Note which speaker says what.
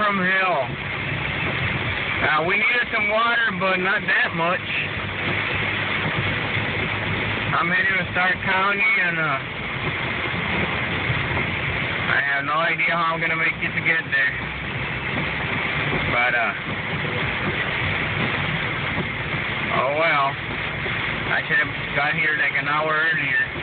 Speaker 1: from hell. We needed some water, but not that much. I'm heading to Stark County, and I have no idea how I'm gonna make it to get there. But oh well. I should have got here like an hour earlier.